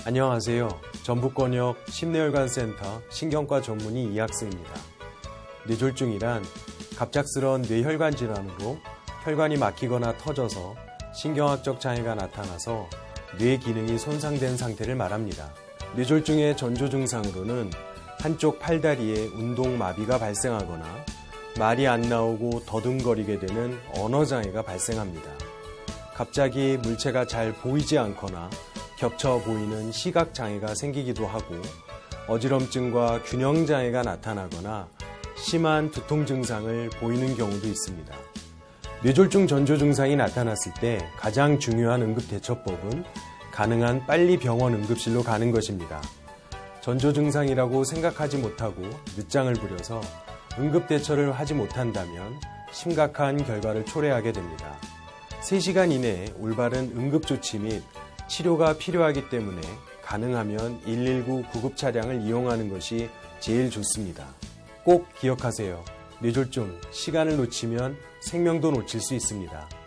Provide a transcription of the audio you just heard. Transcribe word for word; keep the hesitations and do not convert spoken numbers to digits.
안녕하세요. 전북권역 심내혈관센터 신경과 전문의 이학수입니다. 뇌졸중이란 갑작스러운 뇌혈관 질환으로 혈관이 막히거나 터져서 신경학적 장애가 나타나서 뇌 기능이 손상된 상태를 말합니다. 뇌졸중의 전조 증상으로는 한쪽 팔다리에 운동 마비가 발생하거나 말이 안 나오고 더듬거리게 되는 언어 장애가 발생합니다. 갑자기 물체가 잘 보이지 않거나 겹쳐 보이는 시각 장애가 생기기도 하고 어지럼증과 균형 장애가 나타나거나 심한 두통 증상을 보이는 경우도 있습니다. 뇌졸중 전조 증상이 나타났을 때 가장 중요한 응급 대처법은 가능한 빨리 병원 응급실로 가는 것입니다. 전조 증상이라고 생각하지 못하고 늦장을 부려서 응급 대처를 하지 못한다면 심각한 결과를 초래하게 됩니다. 세 시간 이내에 올바른 응급 조치 및 치료가 필요하기 때문에 가능하면 일일구 구급 차량을 이용하는 것이 제일 좋습니다. 꼭 기억하세요. 뇌졸중, 시간을 놓치면 생명도 놓칠 수 있습니다.